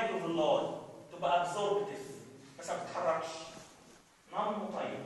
مايكروفيلاي تبقى ابزوربتيف بس ما بتتحركش نون موتايل.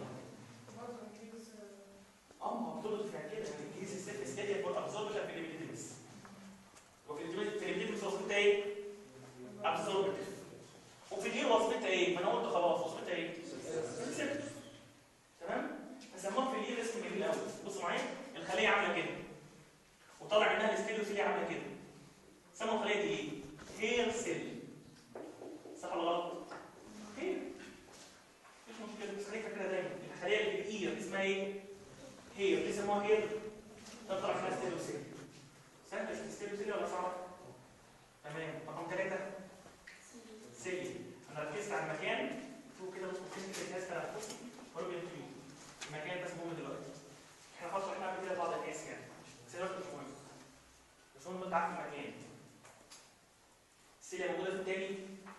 ما بتربط في كده يعني الجهاز السيرفيس ستاديا فور ابزوربشن في الابيديديمس. وفي الابيديديمس وظيفتها ايه؟ ابزوربتيف. وفي الهير وظيفتها ايه؟ ما انا قلت خلاص وظيفتها ايه؟ سيرفيس. تمام؟ فسموها في الهير اسم جميل قوي. بصوا معايا الخليه عامله كده وطلع منها الاستيلوسيليا عامله كده. سموا الخليه دي ايه؟ هير سيل. صح ولا غلط؟ هير. مفيش مشكله بس خليك فاكرها دايما. الخليه اللي في الاير اسمها ايه؟ هير. ليه سموها هير؟ طلع منها استيلوسيليا. سهل الاستيلوسيليا ولا صعب؟ تمام. رقم 3 سيلي. انا ركزت على المكان. شوفوا كده بصوا فين كده الجهاز تنفسي وروبيان تيوب. المكان بس مهم دلوقتي. احنا خلاص احنا قبل كده بعض القياس يعني. بس دلوقتي مش مهم. بس مهم انت عارف المكان. السيليا موجوده في التاني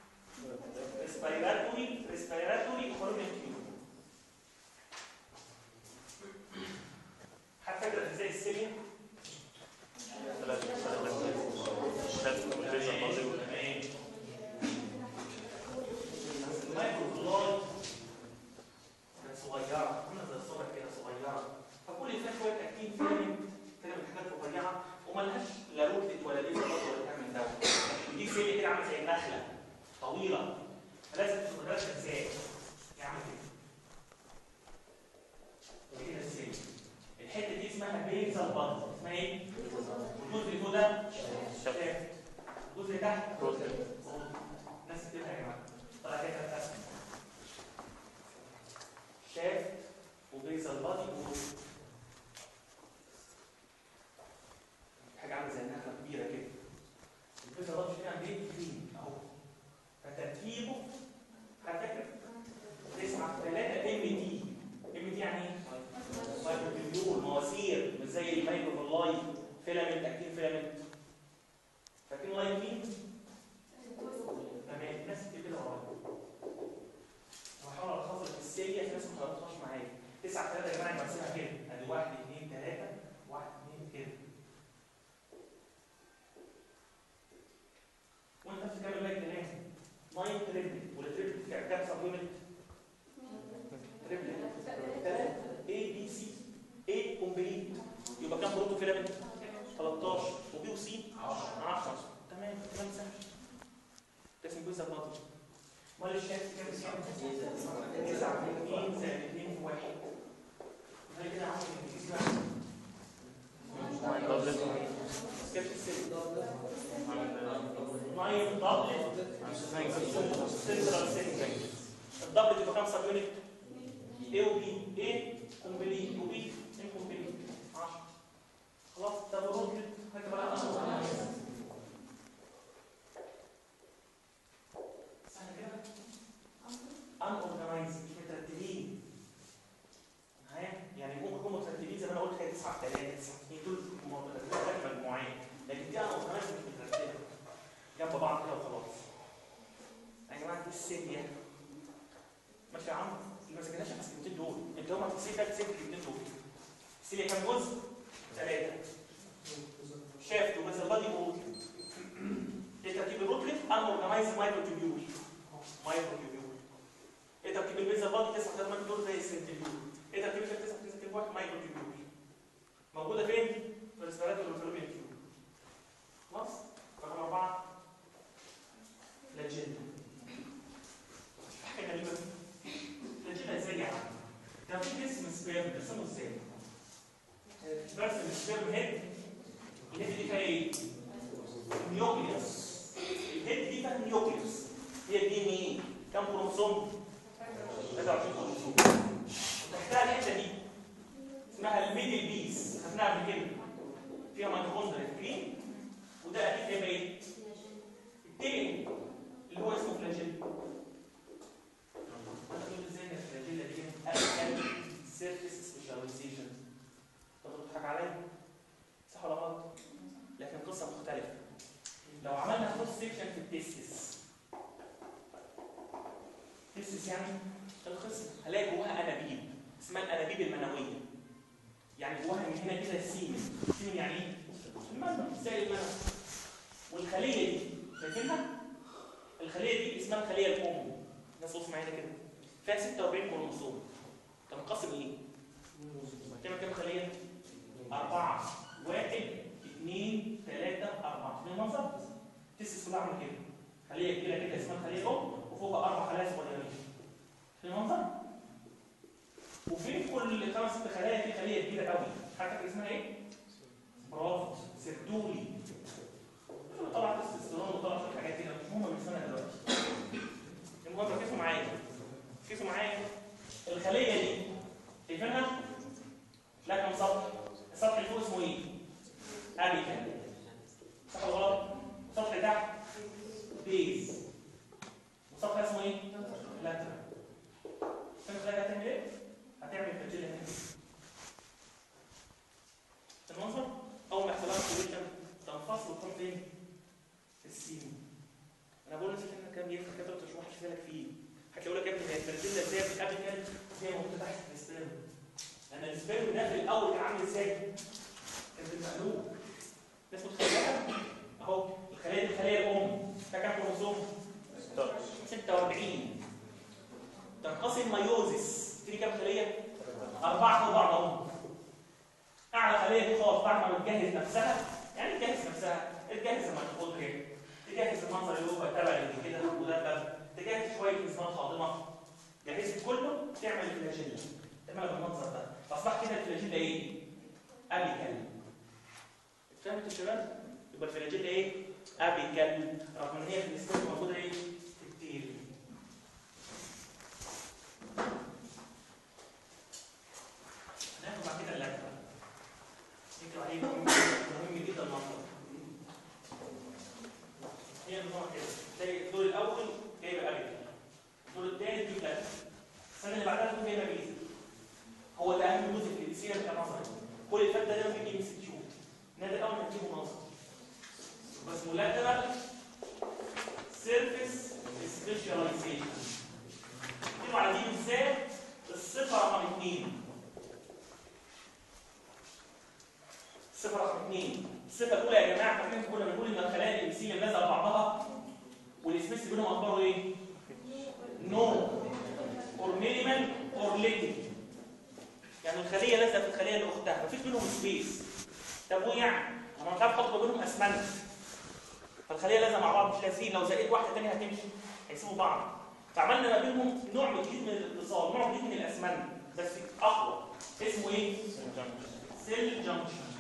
ريسبيراتوري وروبيان تيوب. حد فاكر ازاي السيليا؟ المايكروفيلاي كانت صغيره، عامله زي الصوره كده صغيره، فكل اللي فيها شويه اكتين فيلامنت كده من حاجات رفيعه ومالهاش لا روتلت ولا ليزر ولا تعمل دواء. ودي سيليا كده عامله زي النخله طويله فلازم تشغلها ازاي؟ يعمل كده. كده السيليا. الحته دي اسمها بيزال بادز. اسمها ايه؟ والجزء اللي فوق ده شافت. الجزء اللي تحت الناس بتبقى يا جماعه طلع كده ثلاث اسماء شافت وبيزال بادي حاجه عامله زي النخله كبيره كده. البيزال بادي فيها عندي كريم اهو. فتركيبه هتفكر 9 3 ام دي. ام دي يعني ايه؟ مايكروتيبيول مواسير مش زي المايكروفيلاي فيلامنت اكتين فيلامنت. فاكرين لايت مين؟ تمام. الناس كده ورايا. هحاول الخص في السيليا في ناس ما خلصتهاش معايا. 9 3 يا جماعه نقسمها كده. ادي 1 2 3 1 2 كده. وانت بتكمل باقي الكلام. 9 تريبل والتريبل كام سب يونت؟ تريبل 3 A B C A كومبليت. يبقى كام بروتو فيلامنت؟ 13 وبي وسي 10. تمام كلام سهل. تقسم جزء بطل. امال الشاف كام سي؟ 9 في 2 زائد 2 في 1. هل كده عامل الانجليزي بقى؟ كام السن؟ 9 دبل سنترال سنترال. الدبل تبقى كام سب يونت؟ A وبي. A كومبليت وبي انكومبليت 10. خلاص ده بروح هكتب على سهل كده. unorganized مش مترتبين معايا. يعني ممكن يكونوا مترتبين زي ما انا قلت كده 9 3 9 2 دول مترتبين في مجموعات لكن دي unorganized مش مترتبه جنب بعض كده وخلاص. يا جماعه دي السيليا ماشي يا عم. اللي ما سكناش على الكلمتين دول انت هم السيليا ده الكلمتين دول. السيليا كام جزء؟ 3 شافت وبيزال بادي وروتلت. ايه تركيب الروتلت؟ unorganized مايكروتيبيول. ايه تركيب البيزال بادي؟ 9 3 دول زي السنتريول. ايه تركيب ال 9 3 1 مايكروتيبيول. موجوده فين؟ في الريسبيراتوري والفلوبيان تيوب. خلاص؟ رقم 4 فلاجيلا. حاجه غريبه. فلاجيلا ازاي يعني؟ كان في جسم سبيرم بيرسمه ازاي؟ برسم السبيرم هيد. الهيد دي فيها ايه؟ نيوكليوس. الهيد دي فيها نيوكليوس. هي دي مين؟ كم كروموسوم؟ 23 كروموسوم. تحتها الحته دي اسمها الميدل بيس. خدناها قبل كده. فيها ميتوكوندريا كريم وده اكيد هيبقى ايه؟ التيلين اللي هو اسمه فلاجيلا. هتقول ازاي ان الفلاجيلا دي كانت سيرفيس سبيشاليزيشن. انت بتضحك عليا؟ صح ولا غلط؟ لكن قصه مختلفه. لو عملنا كروس سيكشن في التستس يعني الخصم هلاقي جواها انابيب اسمها الانابيب المنويه. يعني جواها من هنا كده السيمن. السيمن يعني ايه؟ المنوي زي المنوي. والخليه دي شايفينها؟ الخليه دي اسمها الخليه الام. الناس بص معايا كده، فيها 46 كروموسوم. تنقسم ايه؟ تعمل كام خليه؟ 4 1 2 3 4. في المنظر تسس كلها عامله كده، خليه كبيره كده اسمها الخليه الام وفوقها 4 خلايا صغيرين. في المنظر وفي كل 5 6 خلايا في خليه كبيره قوي، حضرتك اسمها ايه؟ برافو، سيرتولي. طلع تستوستيرون وطلع شويه حاجات كده مش مهمه بالنسبه لنا دلوقتي. المهم ركزوا معايا، ركزوا معايا. الخليه دي شايفينها؟ لا كم سطح؟ السطح اللي فوق اسمه ايه؟ ابيكال. صح ولا غلط؟ السطح اللي تحت بيز. والسطح اسمه ايه؟ لاترال. فهمت الخليه هتعمل ايه؟ هتعمل فلاجيلا هنا. المنظر اول ما يحصل لها كوريشن تنفصل وتكون فين؟ في السيمو. انا بقول لك ان كان بيفرق كده وانت مش واحد بالك فيه. هتلاقوا لك يا ابني هي الفلاجيلا ازاي في الابيكال زي ما موجوده تحت في السبيرم. لان السبيرم ده في الاول كان عامل ازاي؟ كان بالمقلوب. الناس متخيلها؟ اهو الخليه دي الخليه الام ده كام كروموسوم؟ 46. تنقسم مايوزيس تيجي كام خليه؟ 4 فوق بعض اهو. اعلى خليه دي خالص بعد ما بتجهز نفسها، يعني تجهز نفسها، تجهز الميتوكوندريا، تجهز المنظر اللي هو تبع اللي كده مدبب، تجهز شويه انزيمات هاضمه، جهزت كله تعمل الفلاجيلا، تعملها بالمنظر ده. فاصبح كده الفلاجيلا ايه؟ ابيكال. فهمتوا يا شباب؟ يبقى الفلاجيلا ايه؟ ابيكال، رغم ان هي في السبيرم موجوده ايه؟ كتير. هناخد بعد كده اللاترال. نكتب عليه مهم جدا المنظر. هي نظام كده، تلاقي الدور الاول جايبه ابيكال، الدور الثاني دي لاترال، السنه اللي بعدها تكون جايبه بيزا. هو ده اهم جزء في السيره كنظري. كل الفات ده ممكن يجي مسك شوف. نادي الاول هتجيبه نظري. بس مولاترال سيرفيس سبيشاليزيشن. اكتبوا على دي بالذات الصفه رقم 2. الصفه رقم 2. الصفه الاولى يا جماعه فاكرين كنا بنقول ان الخلايا الانسيه لازقه لبعضها والسبيس بينهم اخباره ايه؟ نو اور مينيمال اور ليتل. يعني الخليه لازقه في الخليه اللي اختها، مفيش بينهم سبيس. طب وايه يعني؟ انا مش عارف احط بينهم اسمنت. فالخليه لازقه مع بعض مش لازقين، لو زقيت واحده ثانيه هتمشي، هيسيبوا بعض. فعملنا ما بينهم نوع جديد من الاتصال، نوع جديد من الاسمنت بس اقوى. اسمه ايه؟ سيل جانكشن.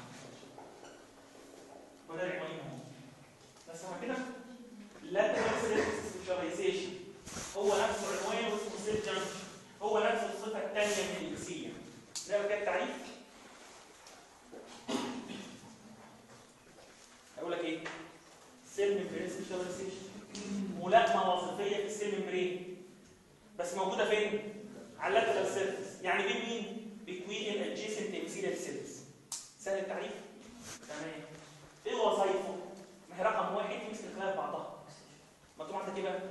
وده العنوان اهو. بس هو كده lateral surface specialization هو نفسه عنوان واسمه سيل جانكشن، هو نفس الصفه الثانيه من الانسيه. ده كده التعريف. هقول لك ايه؟ سيل ممبرين سبيشاليزيشن، ملائمه وظيفيه في السيل ممبرين بس موجوده فين؟ على اللاترال سيرفيس. يعني بين مين؟ بين الادجيسنت ابيثيليال سيلز. سهل التعريف؟ تمام. ايه وظايفه؟ ما هي رقم 1 يمسك الخلايا ببعضها. مكتوب عندك ايه بقى؟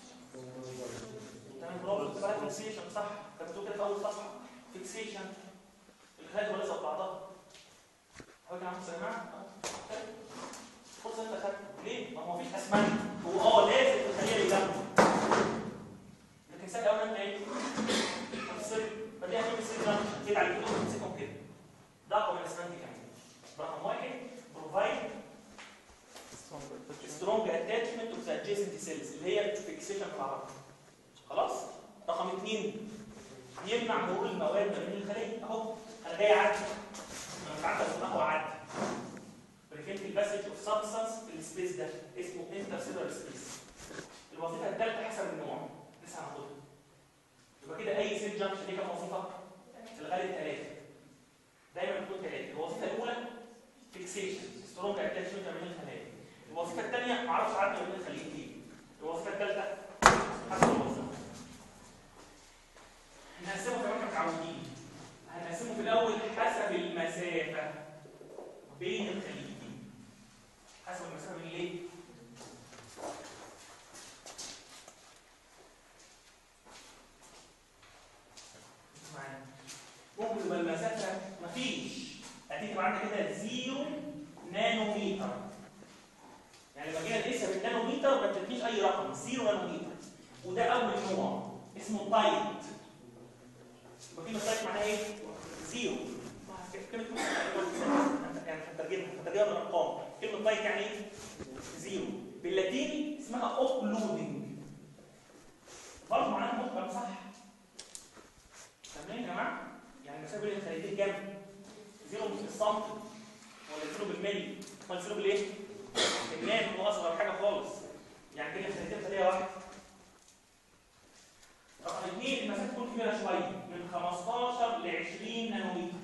تمام برافو، اسمها فيكسيشن صح؟ كانت مكتوب كده في اول صفحه فيكسيشن. الخلايا تبقى لازقه ببعضها. حاولت اعمل يا جماعه؟ فرصه انت خدت ليه؟ ما هو مفيش اسمنت، هو لازم الخليه اللي جنبه. لكن سهل قوي انت ايه؟ هتفصل فدي هتجيب السيل جانكشن كده على كده وتمسكهم كده. ده اقوى من الاسمنت كمان. رقم 1 بروفايد سترونج اتاتشمنت اوف ذا ادجيسنت سيلز اللي هي فيكسيشن بالعربي. خلاص؟ رقم 2 يمنع مرور المواد ما بين الخليه. اهو انا جاي اعدي، انا مش عارف اسمها اعدي. بريفنت الباسج اوف سبستانس في السبيس ده اسمه انترسيلولار سبيس. الوظيفه الثالثه حسب النوع لسه هناخدها. يبقى كده اي سيل جانكشن دي كام وظيفه؟ في الغالب 3. دايما بتكون 3. الوظيفه الاولى فيكسيشن سترونج اتاتشمنت ما بين الخلايا. الوظيفه الثانيه ما اعرفش اعدي ما بين الخليتين. الوظيفه الثالثه حسب الوظيفه. هنقسمه زي ما احنا متعودين. هنقسمه في الاول حسب المسافه بين الخليتين. حسب المسافه بين الايه؟ ممكن يبقى المسافه مفيش، هتيجي عندك كده 0 نانومتر. يعني لما جينا نقيسها بالنانومتر نانومتر ما تديش اي رقم 0 نانومتر، وده اول نوع اسمه تايت. يبقى كلمه تايت معناها ايه؟ 0. كلمه يعني هترجمها بالارقام. كلمه تايت يعني ايه؟ 0. باللاتيني اسمها اوكلودنج، برضه معناها محكم صح. فاهمين يا جماعه؟ يعني المسافه بين الخليتين كام؟ 0 بالسنتي ولا 0 بالملي ولا 0 بالايه؟ بالجرام، هو اصغر حاجه خالص. يعني كده الخليتين خليه واحده. رقم 2 المسافه تكون كبيره شويه من 15 ل 20 نانومتر،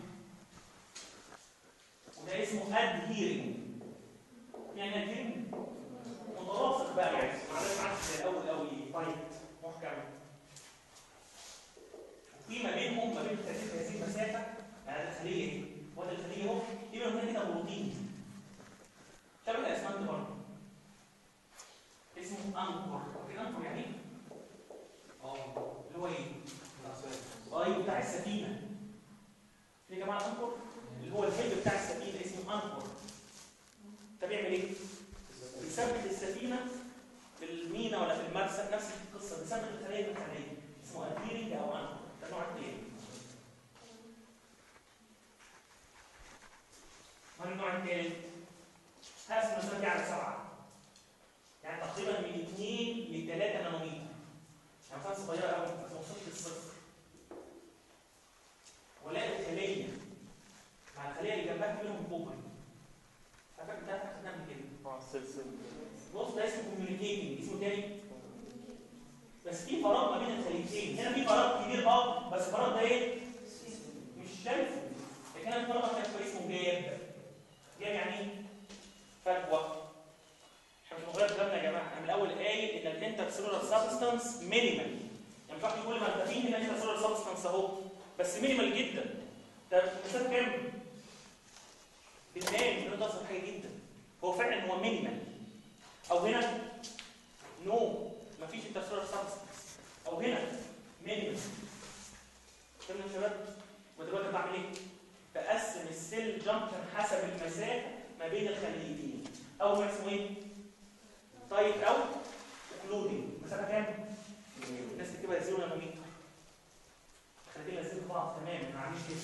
وده اسمه ادهيرنج. يعني ادهيرنج متلاصق بقى، يعني معلش عكس زي الاول قوي تايت محكم. وفي ما بين الخليتين هذه المسافه، يعني الخليه دي وده الخليه اهو، في منهم كده بروتين شبه الاسمنت برضه اسمه انكر. عارفين انكر يعني ايه؟ اللي هو ايه؟ بتاع السفينه. في يا جماعه انكر اللي هو الهيد بتاع السفينه اسمه انكر. ده بيعمل ايه؟ بيثبت السفينه في المينا ولا في المرسى، نفس القصه، بيثبت الخليه في الخليه، اسمه ادهيرنج او انكر. ده نوع الثاني. ما النوع الثالث؟ هقسم المسافه دي على 7، يعني تقريبا من 2 ل 3 نانومتر، يعني مسافه صغيره قوي ما توصلش للصفر. ولاقي الخليه مع الخليه اللي جنبها في منهم كوبري. فاكر ده اخدناه قبل كده. السلسله. بص ده اسمه كوميونيكيتنج، اسمه تاني. بس في فراغ ما بين الخليتين، هنا في فراغ كبير بس الفراغ ده ايه؟ مش شايفه. لكن الفراغ ده اسمه جاب. جاب يعني ايه؟ فجوه. احنا مش بنغير كلامنا يا جماعه، انا من الاول قايل ان الانترسيلولار سبستانس مينيمال. يعني مش واحد يقول لي ما انت فين هنا انترسيلولار سبستانس اهو، بس مينيمال جدا. ده مسافه كام؟ بالنام ده اصغر حاجه جدا. هو فعلا هو مينيمال. او هنا نو مفيش انترسيلولار سبستانس، او هنا مينيمال. فهمنا يا شباب؟ ودلوقتي بعمل ايه؟ بقسم السيل جانكشن حسب المسافه ما بين الخليتين. اول ما اسمه ايه؟ تايت او اوكلودنج. مسافه كام؟ الناس تكتبها 0 نانومتر. الخليتين لازقين في بعض تمام، ما عاملين كده.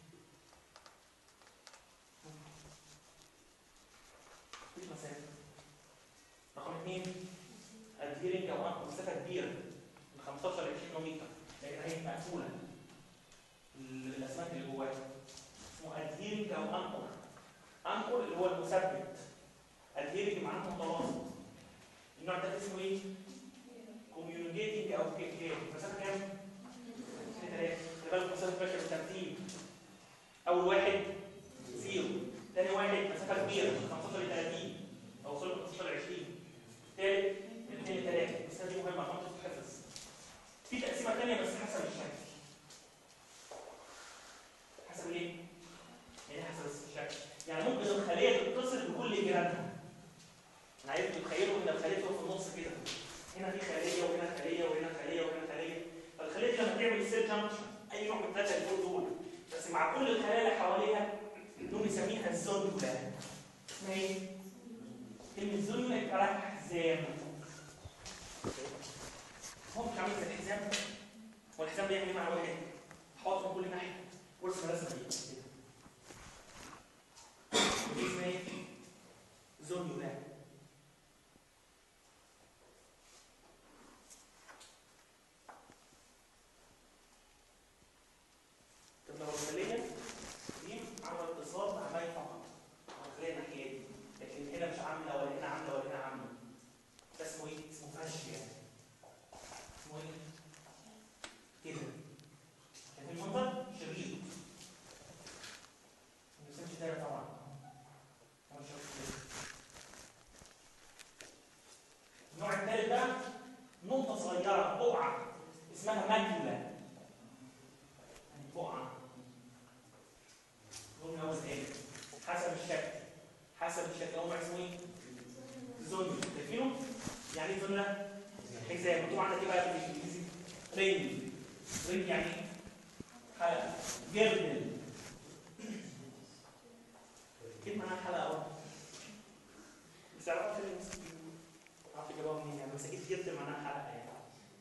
مفيش مسافه. رقم 2 ادهيرنج او انكر، مسافه كبيره من 15 ل 20 نانومتر، لكن هي مقفوله الاسماك اللي جواها. اسمه ادهيرنج او انكر. انكر اللي هو المثبت، ادهيرنج معناه متواصل. النوع ده اسمه ايه؟ كوميونيكيتنج او كيك. مسافه كام؟ 3. خلي بالك مسافه ماشيه بالترتيب. اول واحد 0، ثاني واحد مسافه كبيره من 15 ل 30 او وصلت من 15 ل 20، ثالث من 2 ل 3. المسافه دي مهمه عشان تتحفظ. في تقسيمه ثانيه بس حسب الشكل. حسب ايه؟ يعني حسب الشكل. يعني ممكن الخليه تتصل بكل جيرانها. انا عايزكم تتخيلوا ان الخليه في النص كده، هنا في خليه وهنا خليه وهنا خليه وهنا خليه. فالخليه دي لما تعمل سيل جانكشن اي نوع من الثلاثه اللي دول، بس مع كل الخلايا اللي حواليها دول بنسميها الزونيولا. اسمها ايه؟ كلمه زونيولا يبقى لها حزام. هو مش عامل زي الحزام؟ هو الحزام بيعمل ايه مع واحد؟ حاطط من كل ناحيه وارسم رسمه كده. ودي اسمها ايه؟ زونيولا. طب لو الخليه دي عامله اتصال مع باقي فقط، الخليه الناحيه دي، لكن هنا مش عامله ولا هنا عامله ولا هنا عامله، ده اسمه ايه؟ اسمه فاشيا. اسمه ايه؟ كده. شايفين المنظر؟ شريط. ما بيسميش دايره طبعا. هو شريط كده. النوع الثالث بقى نقطه صغيره، بقعه اسمها ماكيولا. بقعه. قلنا هو ازاي؟ حسب الشكل هو اسمه ايه؟ زونيا. شايفينه؟ يعني ايه زونيا؟ حزام. مكتوب عندك ايه بقى بالانجليزي؟ رينج يعني ايه؟ حلقه. جردل. كلمه معناها حلقه اهو. بس عرفت المسلمين. عارف الاجابه مساجد جبت معناها حلقه يعني.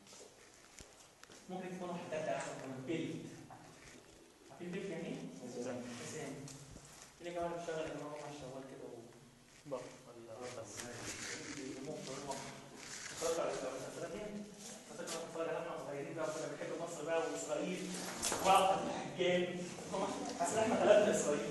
ممكن تكون حتى احسن كمان بيلت. عارفين بيلت يعني ايه؟ مسام. اللي كمان بيشتغل يا جماعه مع الشغال كده وبقى ولا بس اتفرجت على المسلسلات دي؟ فاكر لما اتفرج عليها واحنا صغيرين بقى كنا بنحب مصر بقى واسرائيل وعقد الحجام. اصل احنا غلبنا اسرائيل.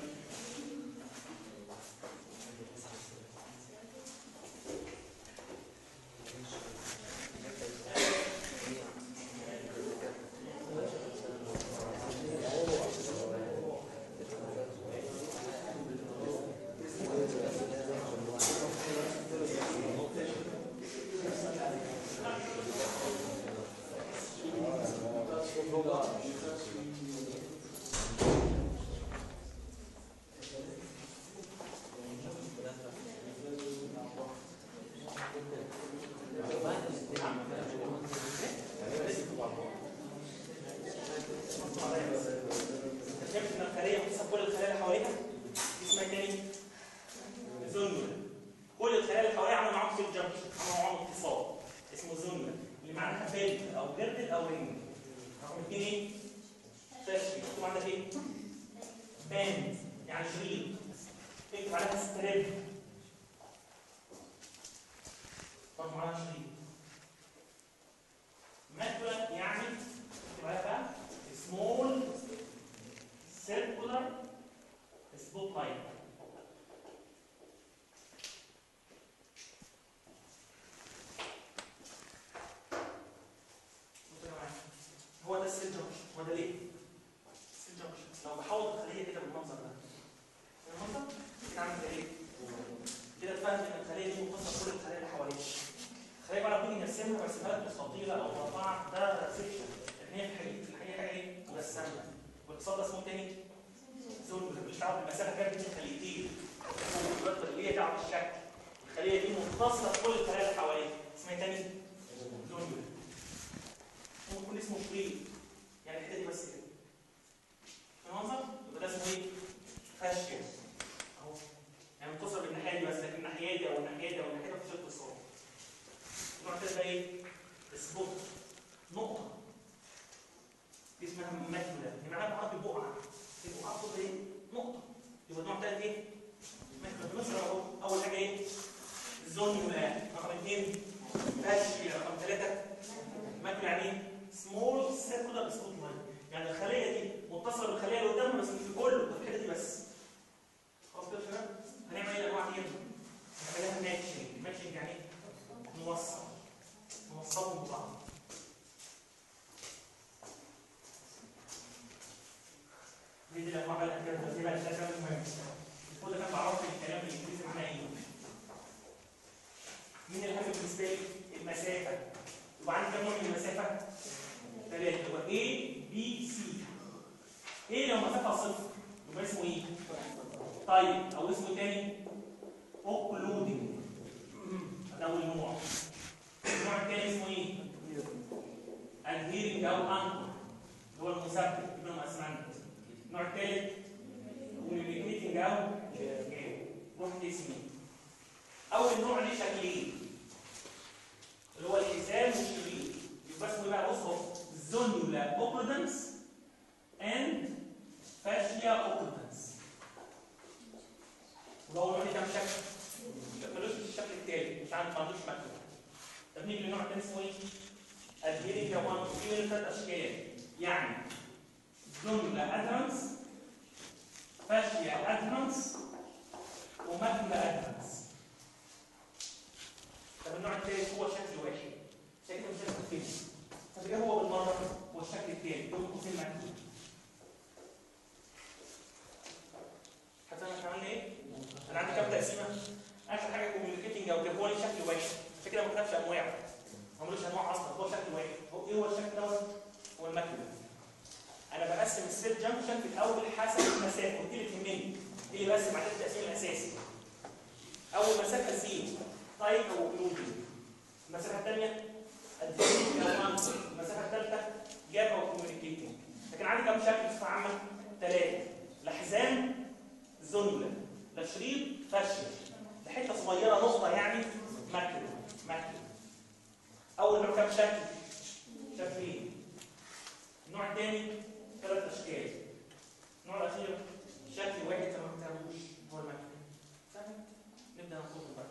كام شكل؟ شكلين. النوع الثاني 3 اشكال. النوع الاخير شكل واحد فما بتعملوش هو المكتب. فاهم؟ نبدا ناخده بقى.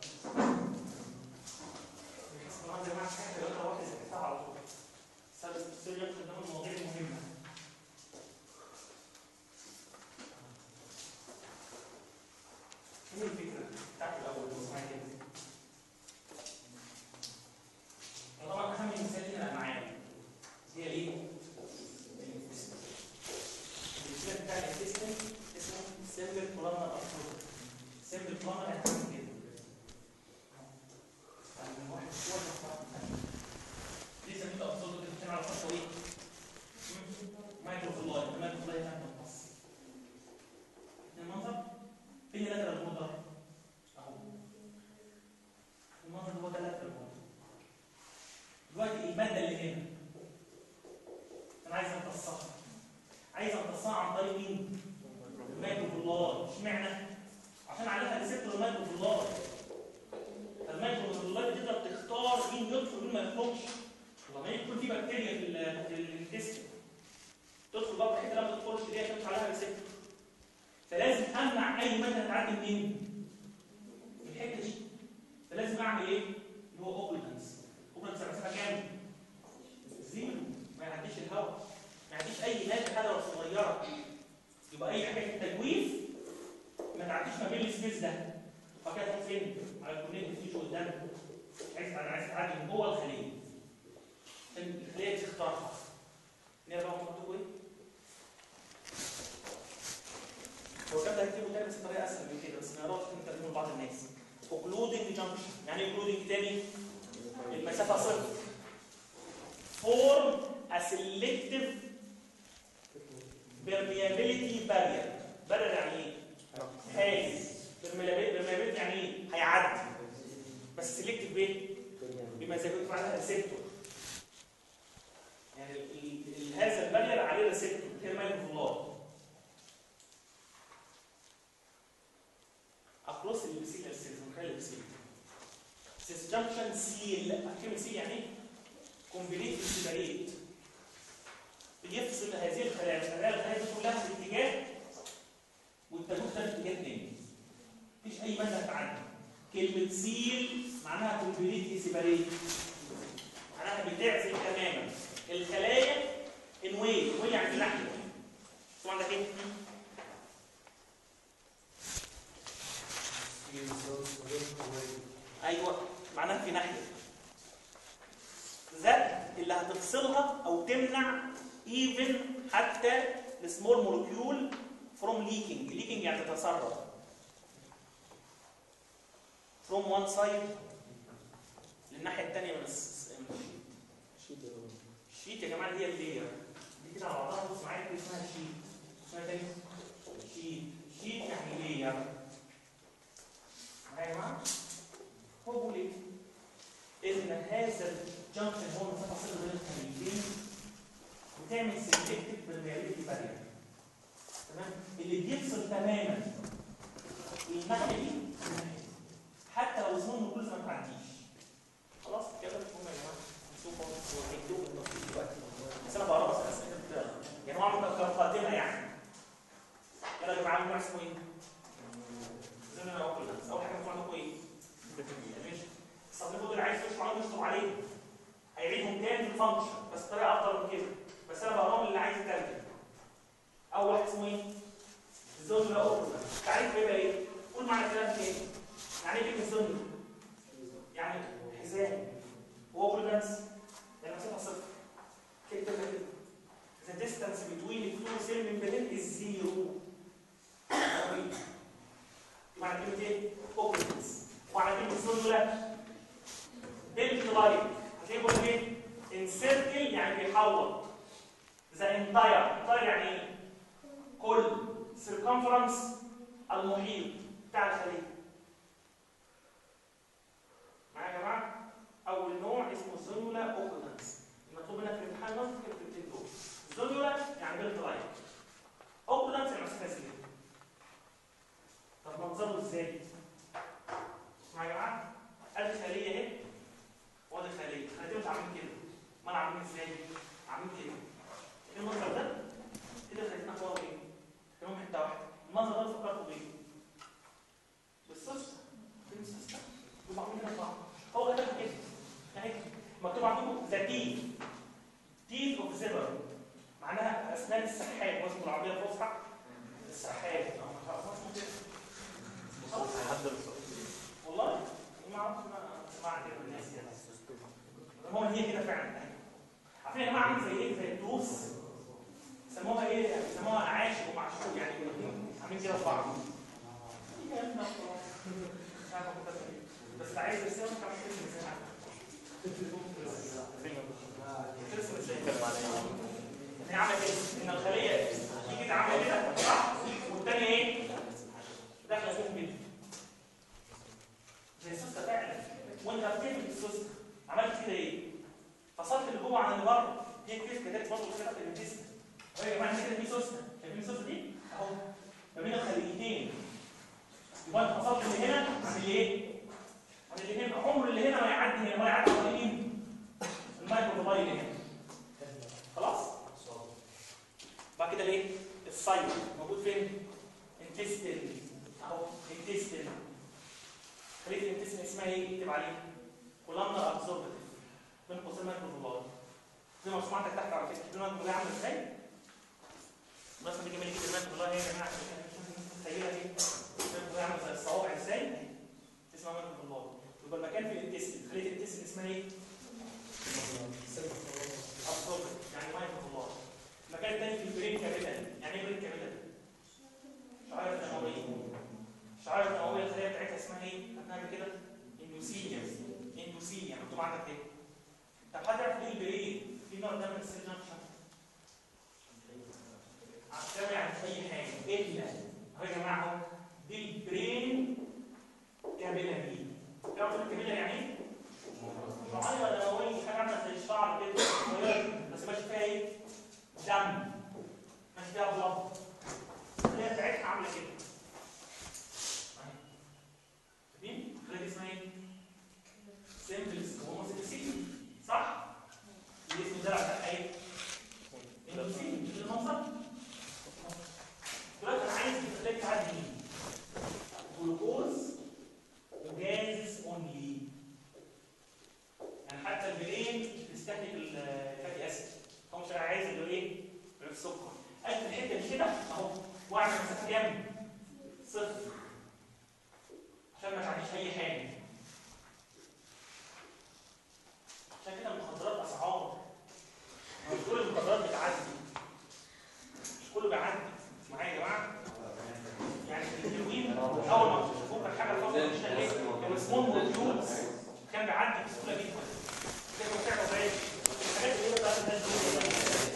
بحيث ان انا جماعه حاجه لو واحد ذاكرتها على طول. سبب السوري يدخل قدام المواضيع المهمه. ايه الفكره بتاعت الاول؟ بص معايا كده. طبعا اهم مثال هنا الالمعان. هي ليه؟ المثال بتاع السيستم اسمه سيمبل بلانر ابروش. سيمبل بلانر يعني كده. يعني واحد صور ليه سميته ابروش كده بتتكلم على خط طويل. مايكروفلاي، المايكروفلاي يعني بتقص. المنظر فين لاترال الموتر؟ اهو. المنظر هو ده لاترال الموتر. دلوقتي الماده اللي هنا انا عايز امتصها. عايز امتصها عن طريق مين؟ المايكروفلاي. اشمعنى؟ عشان عليها ريسبتور المايكروفلاي. المايكروفلاي بتقدر تختار مين يدخل ومين ما يخرجش. لما يكون في بكتيريا في الانتستين تدخل بقى الحته اللي ما تدخلش دي عشان مش عليها ريسبتور. فلازم امنع اي ماده تعدي منين؟ من الحته دي. فلازم اعمل ايه؟ اللي هو اوبليتنس. اوبليتنس مسافه كام؟ زيرو. ما يعديش الهواء. ما يعديش اي ماده حاجه لو صغيره. يبقى اي حاجه في التجويف ما تعديش ما بين السبيس ده. فكده تروح فين؟ على الكونكت تيجي قدام. عايز تعدي من جوه الخليه. عشان الخليه تختارها. نرجع بقى مكتوب ايه؟ هو كان ده هيكتبه تاني بس بطريقه اسهل من كده، بس ما نعرفش نترجمه لبعض الناس. اوكلودنج جانكشن. يعني ايه اوكلودنج تاني؟ المسافه صفر. فورم ا سيلكتيف permeability barrier. barrier يعني ايه؟ حاجز. permeability يعني ايه؟ هيعدي. بس سيلكتيف بايه؟ بما زي ما بيقولوا عليها ريسبتور. يعني هذا البارير عليه ريسبتور هي المايكروفلاي. اكروس البسيل السيلز من خلال البسيل. سيس جانكشن سيل. كلمه سيل يعني ايه؟ كومبليت سيبريت. بيفصل هذه الخلايا دي كلها في اتجاه والتجويف ده في اتجاه تاني. مفيش اي ماده هتعدي. كلمه سيل معناها كومبليت سيبريت. معناها بتعزل تماما الخلايا ان واي. واي يعني في ناحيه. طبعا عندك ايه؟ ايوه معناها في ناحيه. ذات اللي هتفصلها او تمنع ايفن حتى السمول مولكيول فروم ليكينج. ليكينج يعني تتسرب. فروم وان سايد للناحيه الثانيه من الشيت. يا جماعه هي اللير دي كده على بعضها. بص معايا كده اسمها شيت. اسمها تاني شيت. شيت يعني لير. معايا يا جماعه؟ هو بيقول ايه؟ ان هذا الجنكشن هو مسافه صغيره بين الخليتين بتعمل سيلكتيف بالميابيلتي بارير. تمام؟ اللي بيفصل تماما الناحيه دي حتى لو اسمه النقول ما تعديش. خلاص كده مفهوم يا جماعه؟ نشوف هو هيكتبوا بالتفصيل دلوقتي. بس انا بقرا بس اسئله يعني هو عامل كمقدمه يعني. يلا يا جماعه النوع اسمه ايه؟ زي ما انا بقول لك اول حاجه المفروض عندكم ايه؟ ماشي. الصديق اللي عايز يشرح عليهم يشطب عليه. هيعيدهم تاني في الفانكشن بس بطريقه افضل من كده. بس انا بقراهم اللي عايز يترجم. اول واحد اسمه ايه؟ الزوج لا اوبرا. تعريف بيبقى ايه؟ قول معنى الكلام ايه؟ يعني ايه كلمه زوج؟ يعني حزام. هو كل نفس يعني مسافه صفر. كده كده. The distance between the two cell membrane is zero. معنى كلمه ايه؟ اوبرنس. وعلى كلمه زوج لا بيلت لايك. هتلاقيه بيقول ايه؟ انسيركل يعني بيحوط. ذا انتاير يعني ايه؟ كل سيركمفرنس المحيط بتاع الخليه. معايا يا جماعه؟ اول نوع اسمه زونولا اوكلودنس. المطلوب منك في الامتحان نص الكلمتين دول. زونولا يعني بيلت لايك. اوكلودنس يعني مسافه زيرو. طب منظره ازاي؟ معايا يا جماعه؟ ادي خليه اهي. وادي خليه. الخليتين مش عاملين كده. تيث. تيث اوف زبر معناها اسنان السحاب، واسمه العربيه الفصحى السحاب. خلاص والله ما اعرفش، ما سمعت كده من الناس يعني. هو هي كده فعلا. عارفين يا جماعه عامل زي ايه؟ زي الدروس سموها ايه؟ سموها عاشق ومعشوق، يعني عاملين كده في بعض. بس عايز ترسم كمان ترسم ازاي؟ هي عامله كده ان الخليه دي كده عامله كده صح؟ والثانيه ايه؟ داخله فيهم كده زي السوسته فعلا. وانت بتعمل السوسته عملت كده ايه؟ فصلت اللي جوه عن اللي بره. دي كيف كده برضه كده في الجسم. يا جماعه كده في سوسته، شايفين السوسته دي؟ اهو ما بين الخليتين. يبقى انت فصلت اللي هنا عن اللي ايه؟ عن اللي هنا. عمر اللي هنا ما يعدي هنا، ما يعدي على مين؟ الميكروبايل هنا. خلاص؟ بعد كده الايه؟ السايت موجود فين؟ انتستين اهو. انتستين خليه الانتستين اسمها ايه؟ اكتب عليه كولامنر ابزوربتيف من قوسين ميكروبايل. زي ما سمعتك تحت على فكره الميكروبايل عامل ازاي؟ مثلا بيجي ملكه الميكروبايل هي يا جماعه متخيلها ايه؟ الميكروبايل عامل زي الصوابع ازاي؟ اسمها ميكروبايل. يبقى المكان في الانتستين خليه الانتستين اسمها ايه؟ ابزوربتيف يعني ميكروبايل. المكان الثاني في البرين كابيلاري. يعني ايه برين كابيلاري؟ شعيره دمويه. الشعيره الدمويه الخليه بتاعتها اسمها ايه؟ هنعمل كده اندوثيليوم. اندوثيليوم مكتوب عندك ايه؟ طب هتعرف ليه البرين في نوع ده من السيل جانكشن؟ عشان يعني اي حاجه الا اهو يا جماعه اهو دي البرين كابيلاري. تعرف الكابيلاري يعني ايه؟ شعيره دمويه حاجه عامله زي الشعر كده بس ماشي فيها ايه؟ دم ماشي فيها بلط. الخليه بتاعتها عامله كده. شايفين؟ الخليه دي اسمها ايه؟ سيمبلز هوموسيكسي صح؟ الاسم ده بتاع ايه؟ اندوثيليوم مش المنظر؟ دلوقتي انا عايز الخليه تعدي مين؟ جلوكوز وجاز اونلي. يعني حتى البرين بتستهلك الفاتي اسيد. هو مش عايز اللي ايه؟ السكر. اجي الحته دي كده اهو واعمل مسافه كام؟ صفر عشان ما تعديش اي حاجه. عشان كده المخدرات اسعار. مش كل المخدرات بتعدي، مش كله بيعدي. معايا يا جماعه؟ يعني الهيروين اول ما اكتشفوه كان حاجه خاصه بالشغل ايه؟ كان سمول مولكيولز كان بيعدي بسهوله جدا. كانوا بتاعه زي الحاجات اللي هي بتاعت الناس دول.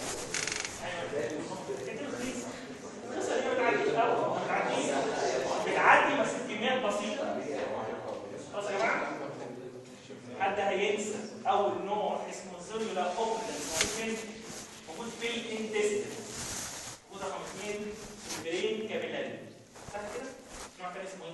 القصه دي بتعدي الاول ما بتعديش، بتعدي بس بكميات بسيطه. خلاص يا جماعه؟ حد هينسى اول نوع اسمه سيلولار اوبلنس موجود في الانتستين. موجود رقم 2 البرين كابيلاري. صح كده؟ نوع تاني اسمه ايه؟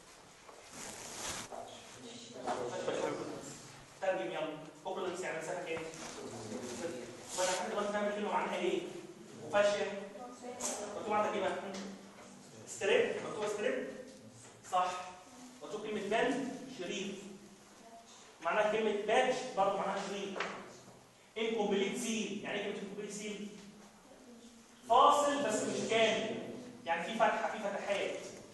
ترجم يلا. اوبلنس يعني مسافه كام؟ وانا لحد دلوقتي فاهم الكلمه معناها ايه؟ وفاشيه مكتوب عندك ايه بقى؟ ستريب. مكتوب ستريب صح. مكتوب كلمه بان شريط. معناها كلمه باتش برضه معناها شريط. انكمبليت سيل. يعني ايه كلمه انكمبليت سيل؟ فاصل بس مش كامل. يعني في فتحه في فتحات.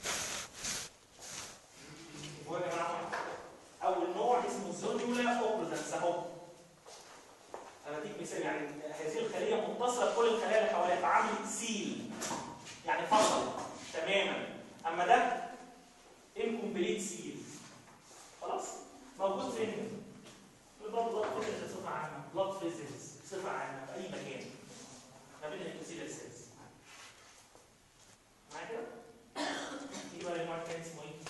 هو يا جماعه اول نوع اسمه سيلولار اوبلنس اهو. انا بديك مثال. يعني هذه الخليه متصله بكل الخلايا اللي حواليها فعملت سيل يعني فصل تماما. اما ده انكمبليت سيل. خلاص؟ موجود فين؟ في بلاد فيزيز بصفه عامه. بلاد فيزيز بصفه عامه في اي مكان ما بين الانتوسيلر سيلز. معايا كده؟ يجي بقى النوع الثاني اسمه ايه؟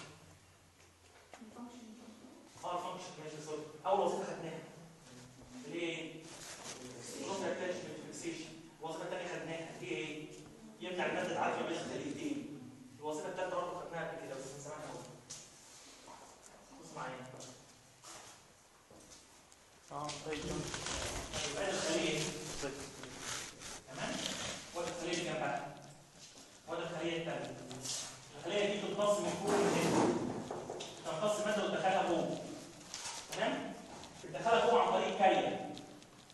الفانكشن. ماشي سوري. اول وظيفه خدناها اللي هي ايه؟ الوظيفه الاتاشمنت فيكسيشن. الوظيفه الثانيه خدناها اللي هي ايه؟ يمنع الماده العاليه بين الخليتين. الوظيفه الثالثه برضه خدناها قبل كده بس من زمان قوي. بص معايا. يبقى الخليه تمام؟ وادي الخليه اللي جنبها. وادي الخليه الثانيه. الخليه دي بتتقسم من فوق لتحت. تمتص ماده وتدخلها جوه. تمام؟ بتدخلها جوه عن طريق كارير.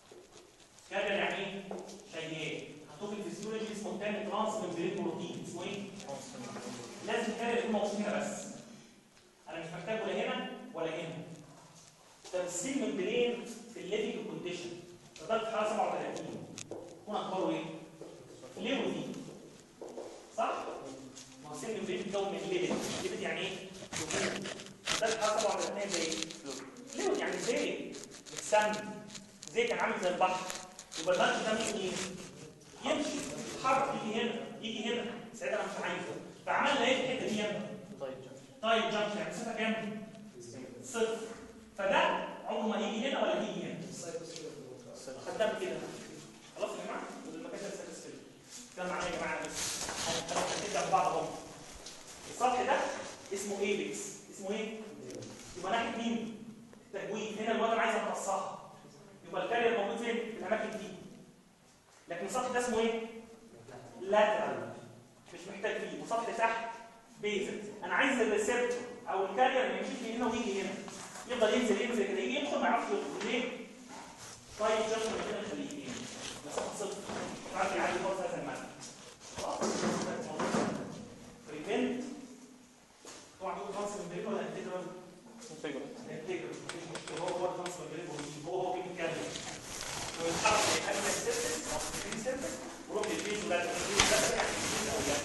تمثيل ممبرين في الليفنج كونديشن درجه حراره 37 يكون اخباره ايه؟ ليه ودي صح؟ ما هو السيل ممبرين بيتكون من ليفنج يعني ايه؟ درجه حراره 37 زي ايه؟ ليه يعني زيت متسمى زيت كان عامل زي البحر يبقى الملح ده ممكن ايه؟ يمشي يتحرك يجي هنا ساعتها انا مش عايزه فعملنا ايه في الحته دي هنا؟ طيب جامب يعني مسافه كام؟ صفر فده عمره ما يجي هنا ولا يجي هنا خدام كده خلاص يا جماعه المكان ده سيرفيس كده معايا يا جماعه بس هنبدا ببعض اهو السطح ده اسمه ايبكس اسمه ايه؟ يبقى ناحيه مين؟ التجويد هنا الواد انا عايز امتصها يبقى الكارير موجود فين؟ في الاماكن دي لكن السطح ده اسمه ايه؟ لاترال مش محتاج فيه وسطح تحت بيزل انا عايز الريسبتور او الكارير اللي يمشي لي هنا ويجي هنا يفضل ينزل كده يجي يدخل ما يعرفش يدخل ليه؟ طيب جنب من كده نخليه ايه؟ مسافه صفر تعرف يعدي خالص هذا المعنى خلاص بريفنت طبعا هو ترانسفير ممبرين ولا انتجرال؟ انتجرال مفيش مشكله هو ترانسفير ممبرين هو بيتكلم ويتحرك يحل السيرفس او السيرفس ويروح للبيت ولا البيت ده يعني او لا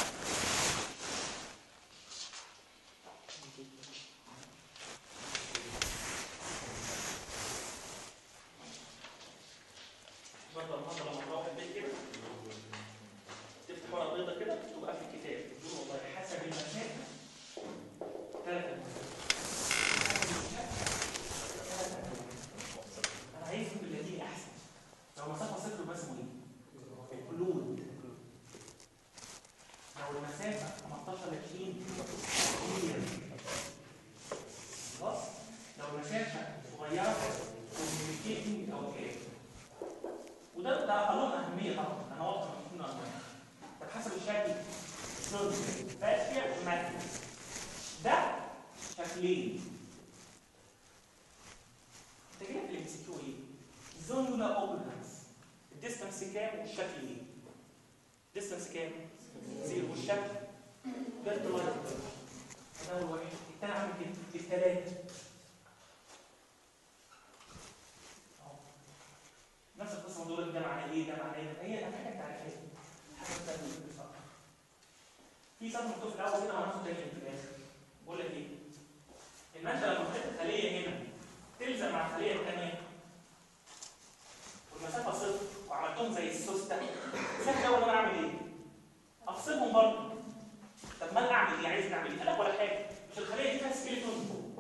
في سطر مكتوب في الاول هنا وهناخد تاني في الاخر بقول لك ايه؟ ان انت لما حطيت خليه هنا تلزق مع الخليه الثانيه والمسافه صفر وعملتهم زي السوسته سهل قوي ان انا اعمل ايه؟ افصلهم برضه طب ما انا اعمل ايه؟ عايز نعمل ايه؟ قال لك ولا حاجه مش الخليه دي فيها سكيلتون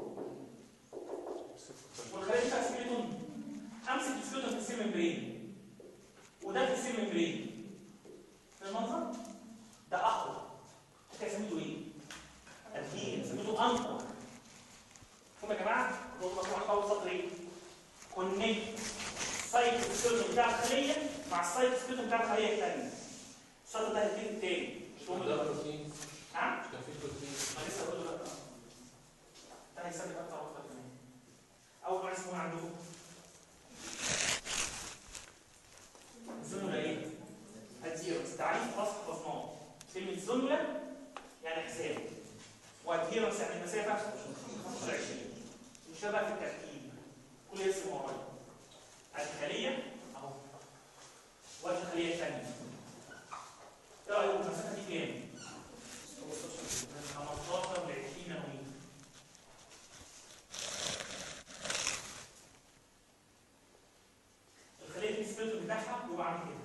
والخليه دي فيها سكيلتون امسك السكيلتون في السيل ممبرين وده في السيل ممبرين في المنظر ده اقوى كده سميته ايه؟ ادهين سميته انقر فهم يا جماعه نقطه مجموعه اول سطر ايه؟ كونكت سايت سكيلتون بتاع الخليه مع السايت سكيلتون بتاع الخليه الثانيه السطر ده هيديك التاني مش هم ده بروتين نعم؟ كان في بروتين ما لسه هقول له لا ده هيسمي اكتر وقت كمان اول ما اسمه عندكم زونولا ايه؟ اديرنس تعريف خاص حفظناه كلمه زونولا يعني حساب واديرنس يعني المسافه 25 مشابه في التركيب كل اسم ورايا الخليه اهو والخليه الثانيه ايه رايكم المسافه دي كام؟ من 15 ل 20 نانومتر الخليه دي السبيكتروم بتاعها بيبقى عامل كده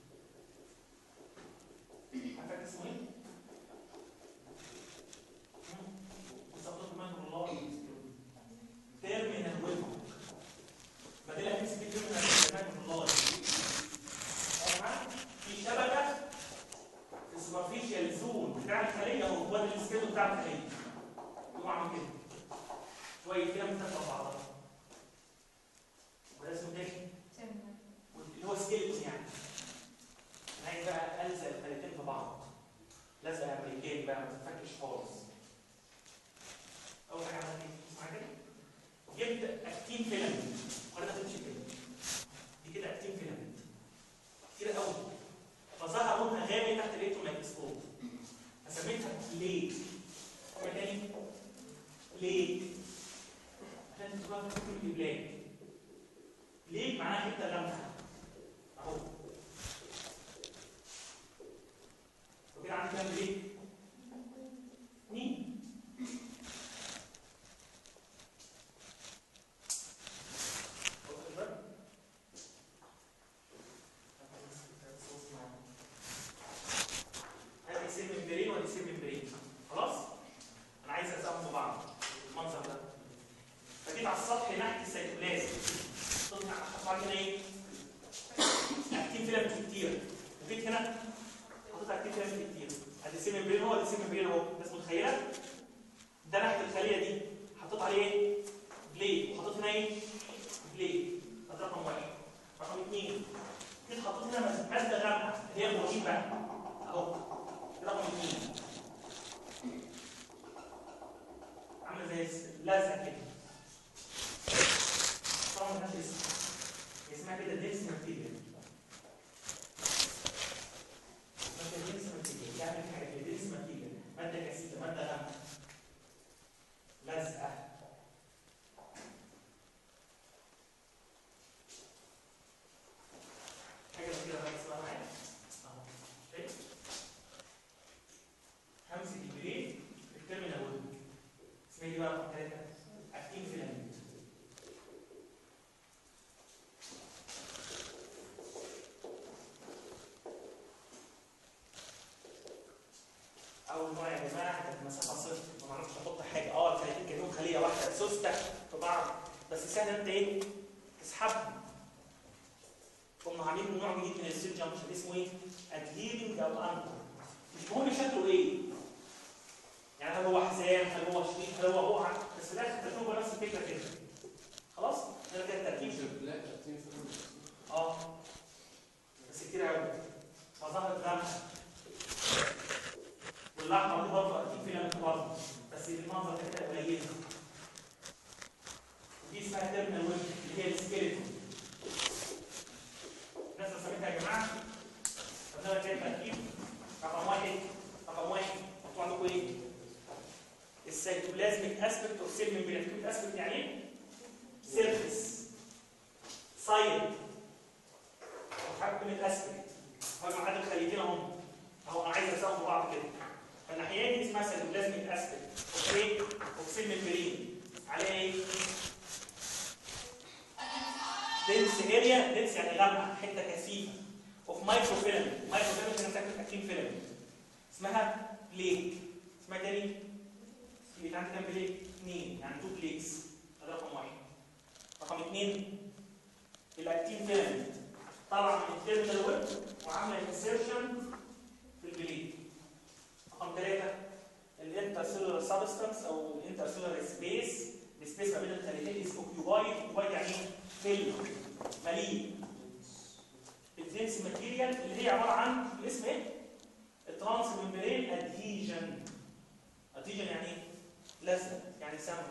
عارفين اسمه ايه؟ مستخدم منه الله تيرمينال ويب ما دي اللي هتمسك تيرمينال الله في شبكه في السوبرفيشال زون بتاع الخليه او جوه السكيلتون بتاع الخليه يقوم عامل كده شويه كده متفق بعضها وده اسمه تاني اللي هو سكيلتون يعني عايز بقى الزق الخليتين في بعض لزقه امريكاني بقى ما تتفكش خالص اول حاجه عملت ايه؟ اسمع كده جبت اكتين فيلامنت ولا تمشي كده دي كده اكتين فيلامنت كتير قوي فظهر لونها غامق تحت الالكترون مايكروسكوب فسميتها ليك تاني ليك عشان بقى في البلاد. ليه؟ معناها حته غامقه اهو. وكده عندي كام بليك؟ 2. ادي سيل ممبرين وادي سيل ممبرين. خلاص؟ انا عايز اسقهم ببعض المنظر ده. فجيت على السطح ناحيه السيتوبلازم. حطيت هنا ايه؟ اكتين فيلامنت كتير. وجيت هنا حطيت اكتين فيلامنت كتير. ادي سيل ممبرين اهو، ادي سيل ممبرين اهو. الناس متخيله؟ ده ناحيه الخليه دي حطيت عليه ايه؟ بليد. وحطيت هنا ايه؟ بليد. ده رقم 1. رقم 2 جيت حطيت هنا ماده غامقه اللي هي البروتين بقى اهو. رقم 2 عامله زي لازقه كده. طبعا مالهاش اسم، اسمها كده دنس ماتيريال. ماده دنس ماتيريال يعني حاجه كده دنس ماتيريال، ماده كثيفه، ماده غامقه لازقه. حاجه كده بقى اسمها معايا اهو. شايف؟ همسك البريد في التيرمينال ويب. اسمها دي بقى رقم 3 اكتين فيلامنت. اول نوع يا جماعه كانت مسافه صفر، ما اعرفش احط حاجه. الخليتين كانوا خليه واحده سوسته في بعض، بس سهل انت ايه؟ تسحبهم. كنا عاملين نوع جديد من السيل جانكشن اسمه ايه؟ ادهيرنج او انكر. مش مهم شكله ايه؟ يعني هل هو حزام، هل هو شريط، هل هو بقعه، بس في الاخر تشوفوا نفس الفكره كده. خلاص؟ ده كده التركيب. بس كتير قوي. فظهرت غامقه. والاحمر دي برضه اكيد فيلامنت برضه، بس المنظر كده قليل. ودي اسمها تيرمينال ويب اللي هي السكيلتون. الناس رسمتها يا جماعه. فده كده التركيب. رقم 1 مكتوب عندكم ايه؟ السيتوبلازميك اسبكت اوف سيل ممبرين. اسبكت يعني ايه؟ سيرفيس سايد. مش عارف كلمه اسبكت. هجمع عدد الخليتين اهم. اهو انا عايز اساوي بعض كده. فالناحيه دي اسمها سيتوبلازميك اسبكت اوف ايه؟ اوف سيل ممبرين. عليها ايه؟ دنس اريا. دنس يعني غامقه، حته كثيفه. اوف مايكرو فيلامنت. مايكرو فيلامنت انا فاكر اكتين فيلامنت. اسمها بليك. اسمها تاني؟ يبقى عندي كام بليك؟ 2، يعني 2 بليكس. ده رقم 1. رقم 2 الاكتين فيلامنت طالعه من التيرمينال ويب وعامله انسيرشن في البليك. رقم 3 الانترسيلولار سبستانس او الانترسيلولار سبيس. السبيس ما بين الخليتين از اوكيوبايد. اوكيوبايد يعني ايه؟ فيل، مليء. الدنس ماتيريال اللي هي عباره عن الاسم ايه؟ الترانس ممبرين ادهيجن. ادهيجن يعني ايه؟ لزق، يعني سمك.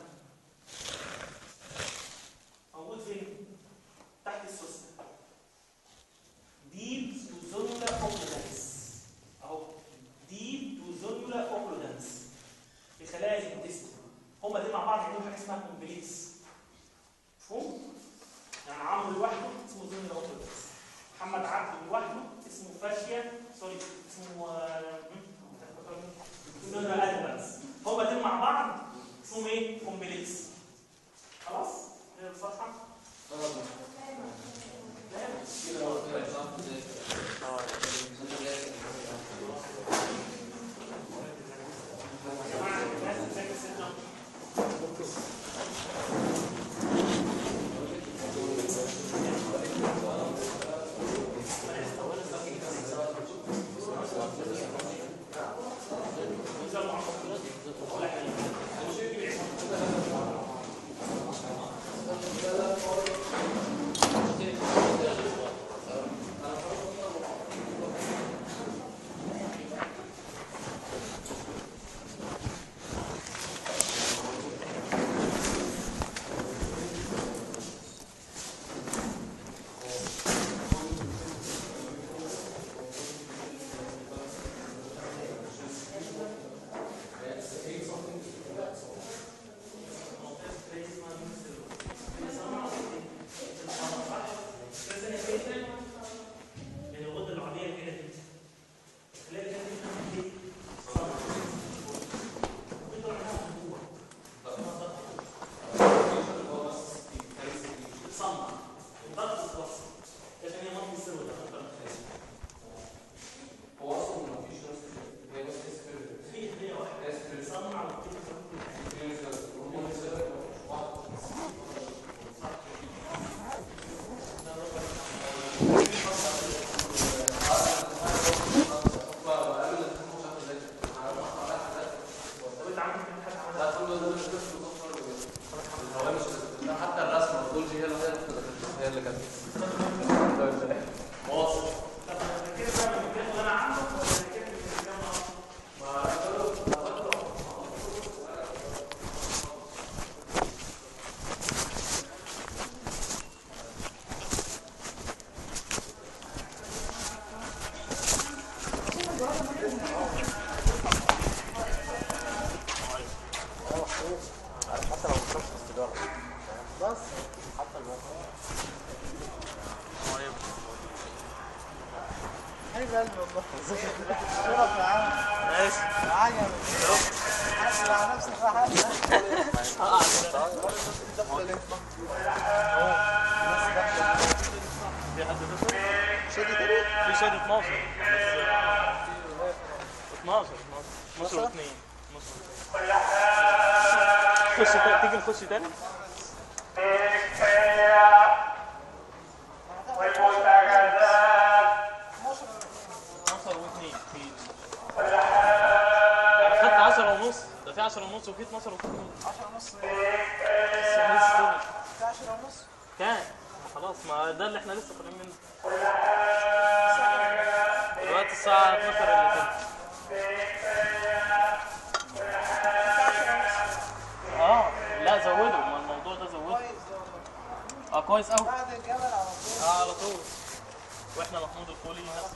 موجود فين؟ تحت السوسته. ديب تو زونولا اوكلودنس اهو. ديب تو زونولا اوكلودنس في خلايا الانتستين. هما دي مع بعض يعملوا حاجه اسمها كومبليكس. مفهوم؟ يعني عمرو لوحده اسمه زونولا اوكلودنس. محمد عبد لوحده اسمه فاشيا اسمه زونولا ادفانس. هما دول مع بعض اسمهم ايه؟ كومبليكس. خلاص؟ نقرا الصفحه. يا جماعه الناس بتذاكر سنه. ولا حاجه. اللي كان واصل. طب كده بقى من اللي انا عامله ولا كده من حتى لو مش السيجاره بس حتى الموضوع حبيب قلبي والله شرف يا عم ماشي عجب حاسس على نفسك بقى حاسس في حد دخل؟ شادي تاني؟ في شادي 12 12 12 و2 خش تيجي نخش تاني؟ خدت 10 ونص، ده في 10 ونص وفي 12 ونص. 10 ونص في 10 ونص كام؟ خلاص ما ده اللي احنا لسه طالعين منه. دلوقتي الساعة 12 الا تلت. لا زودوا، ما الموضوع ده زودوا. كويس قوي. بعد الجبل على طول. على طول. واحنا محمود الفولي نفس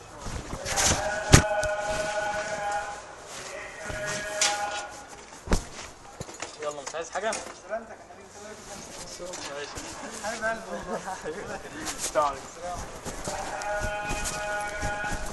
يلا مش عايز حاجة؟ سلامتك يا حبيبي. ماشي. حبيب قلبي والله. السلام عليكم.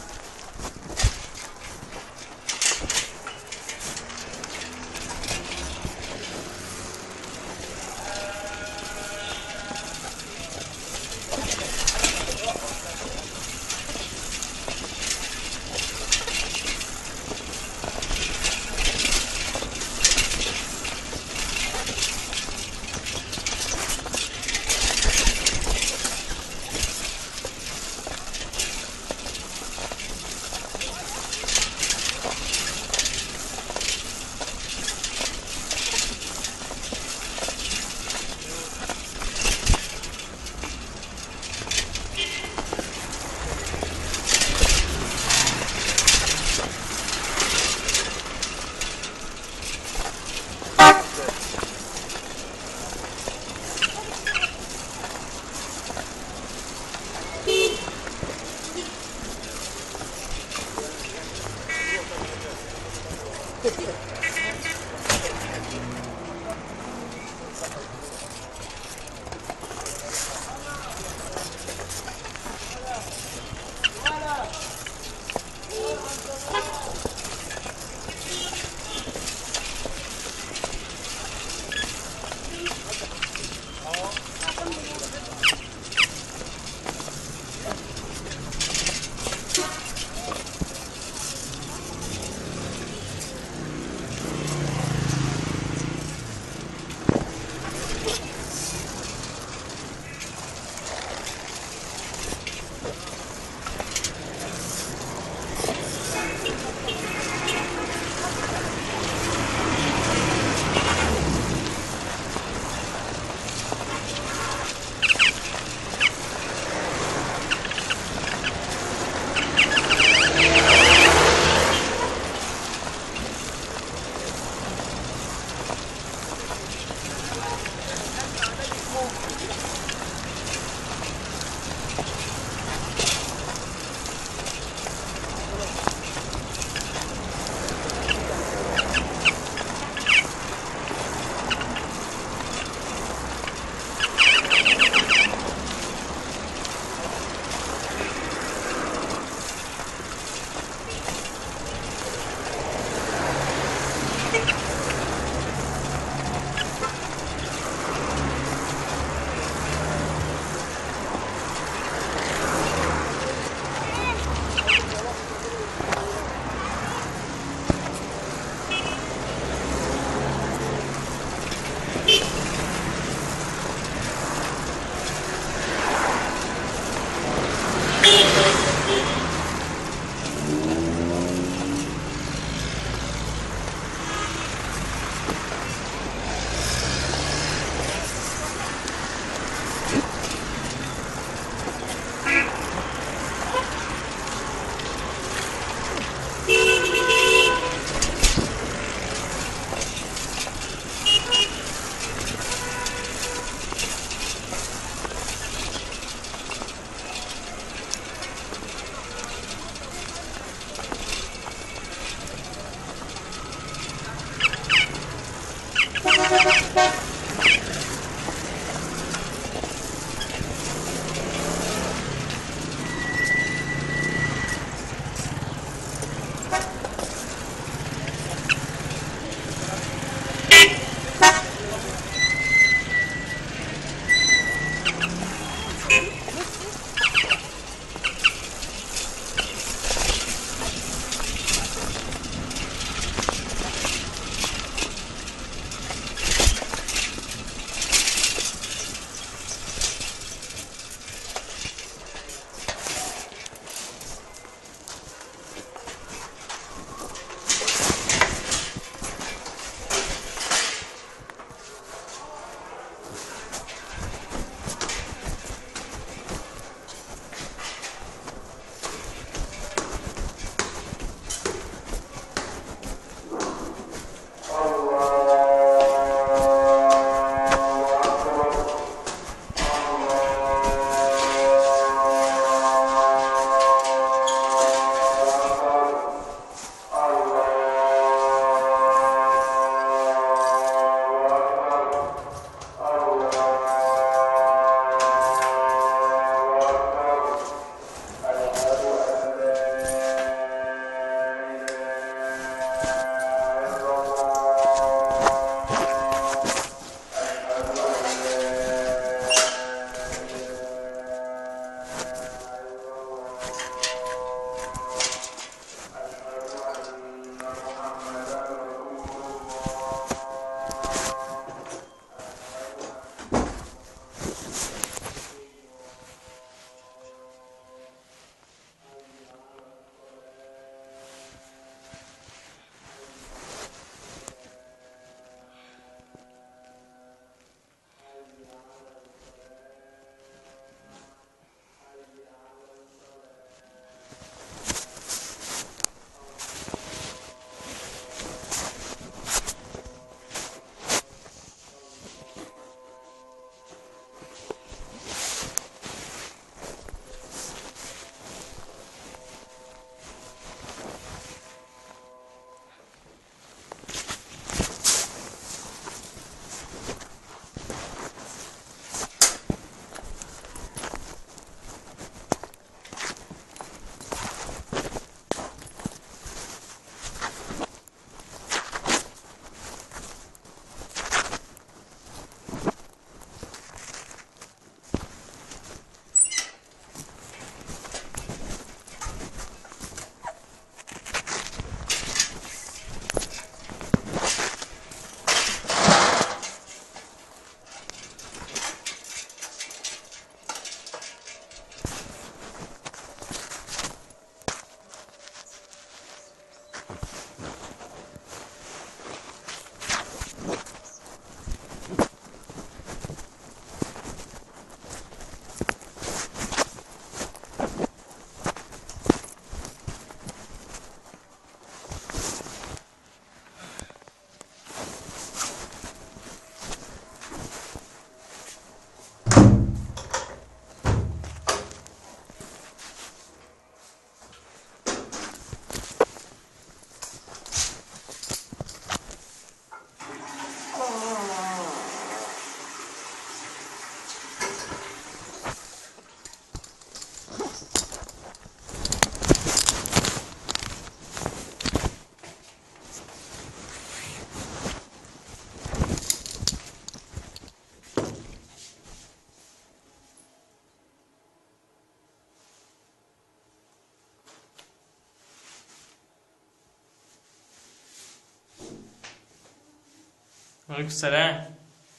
عليكم السلام.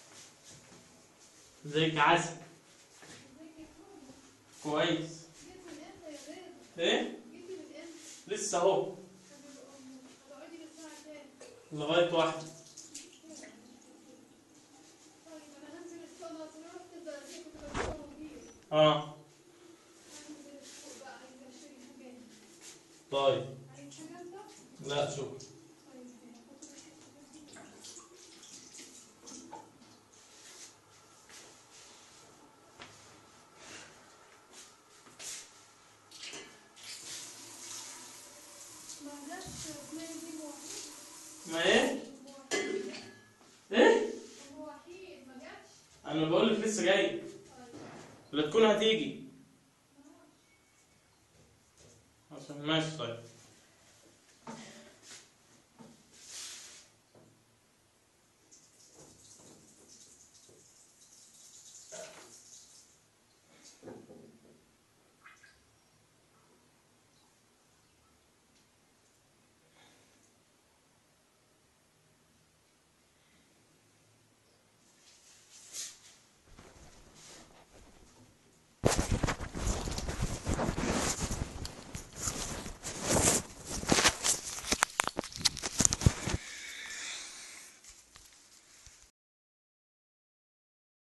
ازيك يا عسل؟ كويس. ايه؟ لسه اهو لغاية 1. اه طيب. لا شكرا. ما ايه؟ ايه؟ انا بقول لك لسه جاي. لا تكون هتيجي. عشان ماشي طيب.